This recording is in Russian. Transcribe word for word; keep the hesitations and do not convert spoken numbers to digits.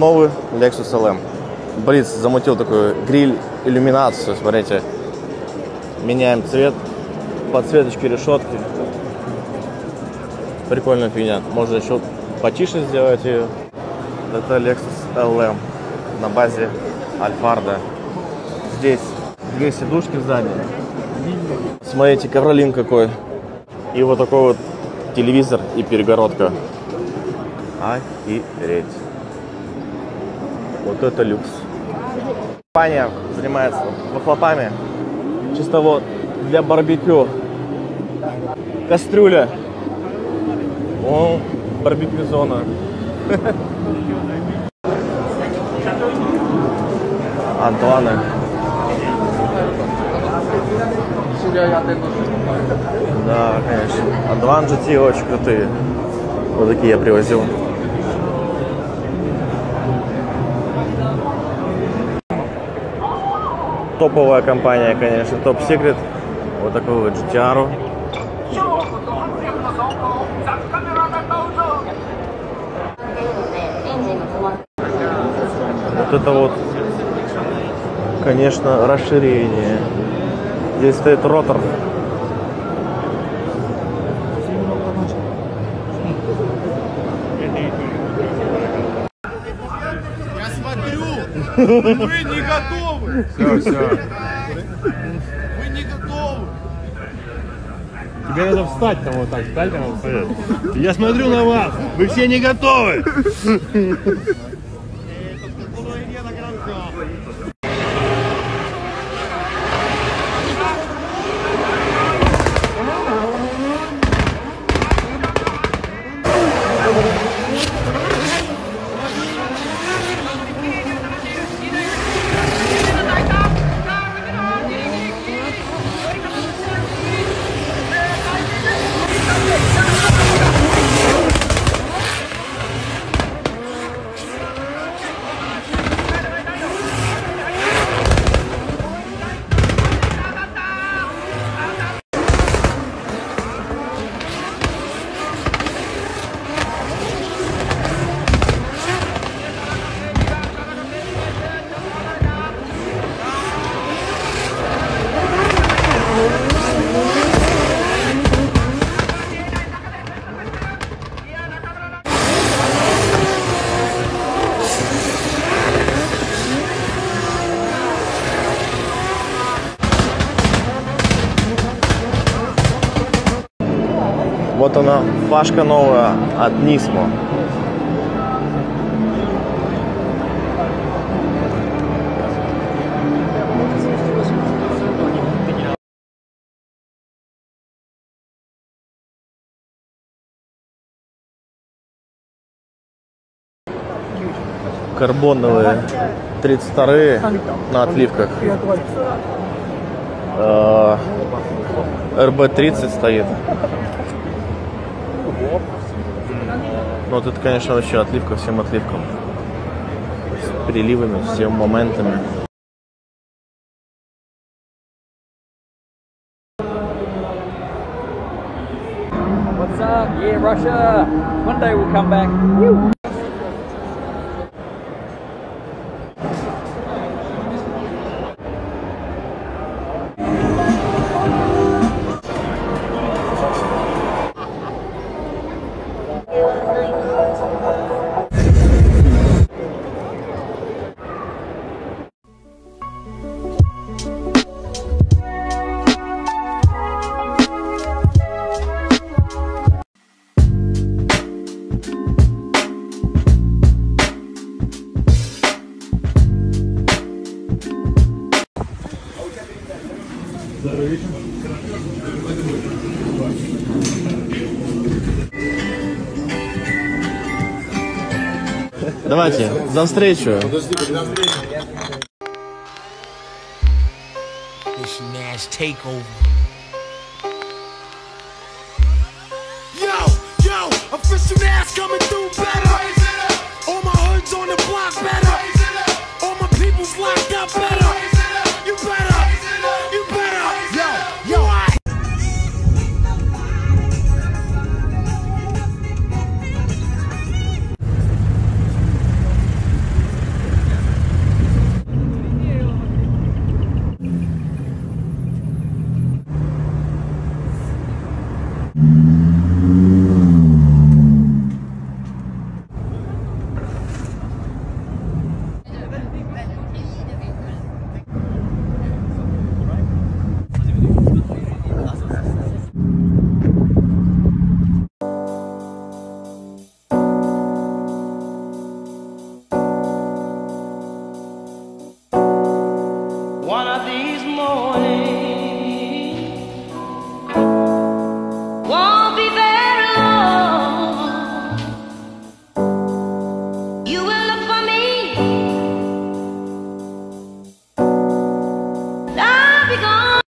новый Lexus эл эм. Блиц замутил такую гриль-иллюминацию, смотрите. Меняем цвет, подсветочки, решетки. Прикольная фигня. Можно еще потише сделать ее. Это Lexus эл эм на базе Альфарда. Здесь две сидушки сзади. Смотрите, ковролин какой. И вот такой вот телевизор и перегородка. Охереть. Вот это люкс. Компания занимается выхлопами. Чисто вот для барбекю. Кастрюля. О, барбекю зона. Антуаны. Да, конечно. Антуан джи ти очень крутые. Вот такие я привозил. Топовая компания, конечно, Top Secret. Вот такой вот джи ти ар. Вот это вот, конечно, расширение. Здесь стоит ротор. Я смотрю, вы не готовы. Все, все. Вы не готовы. Тебе надо встать там вот так, встать там вот так. Я смотрю на вас, вы все не готовы. Вот она, фашка новая от Nismo. Карбоновые тридцать вторые на отливках. эр бэ тридцать стоит. Ну вот это, конечно, вообще отливка всем отливкам. С переливами, всеми моментами. What's up? Yeah, Russia. One day we'll come back. Woo. Давайте, за встречу. Yo, yo, official Nash coming through better. All my hoods on the block better. All my people's locked up better.